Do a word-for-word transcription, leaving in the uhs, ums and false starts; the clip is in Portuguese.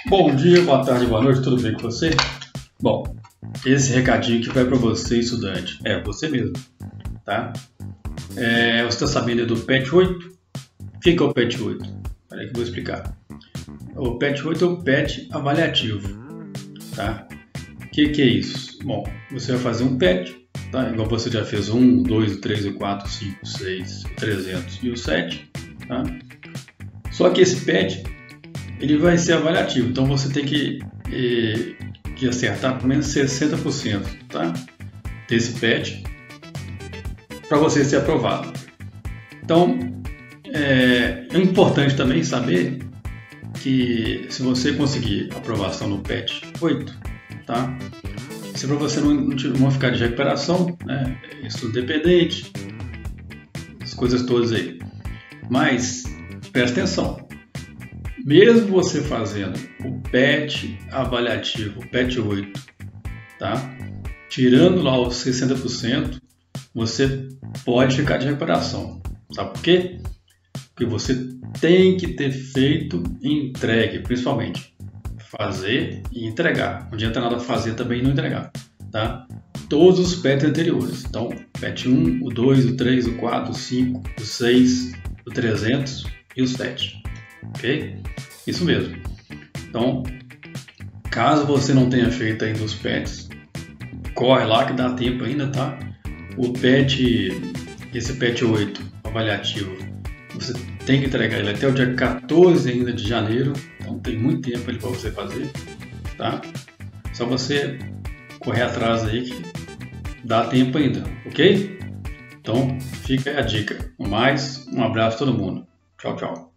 Bom dia, boa tarde, boa noite, tudo bem com você? Bom, esse recadinho que vai para você, estudante, é você mesmo, tá? É, você está sabendo do PET oito? O que é o PET oito? Espera aí que eu vou explicar. O PET oito é o PET avaliativo, tá? O que, que é isso? Bom, você vai fazer um PET, tá? Igual você já fez o um, o dois, o três, o quatro, o cinco, o seis, o trezentos e o sete, tá? Só que esse PET ele vai ser avaliativo, então você tem que, eh, que acertar pelo menos sessenta por cento, tá? Desse PET para você ser aprovado. Então é, é importante também saber que se você conseguir aprovação no PET oito, tá? Se para você não, não ficar de recuperação, né? Estudo dependente, as coisas todas aí. Mas presta atenção. Mesmo você fazendo o PET avaliativo, o PET oito, tá? Tirando lá os sessenta por cento, você pode ficar de recuperação. Sabe por quê? Porque você tem que ter feito e entregue, principalmente. Fazer e entregar. Não adianta nada fazer também e não entregar, tá? Todos os PETs anteriores. Então, PET um, o dois, o três, o quatro, o cinco, o seis, o trezentos e o sete. Ok? Isso mesmo. Então, caso você não tenha feito ainda os PETs, corre lá que dá tempo ainda, tá? O PET, esse PET oito avaliativo, você tem que entregar ele até o dia quatorze ainda de janeiro, então tem muito tempo ali para você fazer, tá? Só você correr atrás aí que dá tempo ainda, ok? Então, fica aí a dica. No mais, um abraço a todo mundo. Tchau, tchau.